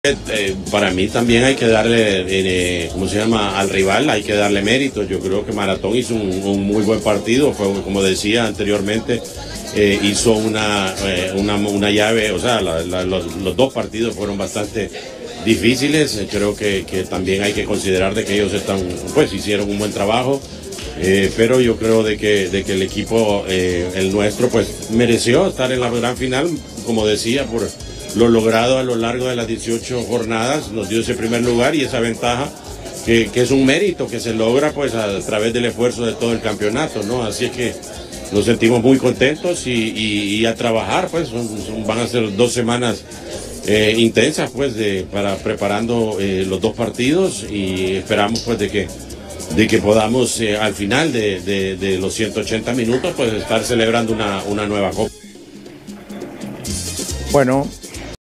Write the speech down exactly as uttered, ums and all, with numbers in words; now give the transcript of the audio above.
Eh, para mí también hay que darle, eh, ¿cómo se llama?, al rival, hay que darle mérito. Yo creo que Maratón hizo un, un muy buen partido, fue, como decía anteriormente, eh, hizo una, eh, una, una llave, o sea, la, la, los, los dos partidos fueron bastante difíciles. Creo que, que también hay que considerar de que ellos están, pues hicieron un buen trabajo, eh, pero yo creo de que, de que el equipo, eh, el nuestro, pues mereció estar en la gran final, como decía, por lo logrado a lo largo de las dieciocho jornadas, nos dio ese primer lugar y esa ventaja que, que es un mérito que se logra pues a, a través del esfuerzo de todo el campeonato, ¿no? Así es que nos sentimos muy contentos y, y, y a trabajar, pues son, son, van a ser dos semanas eh, intensas pues de, para preparando eh, los dos partidos y esperamos pues de que de que podamos eh, al final de, de, de los ciento ochenta minutos pues estar celebrando una, una nueva copa. Bueno,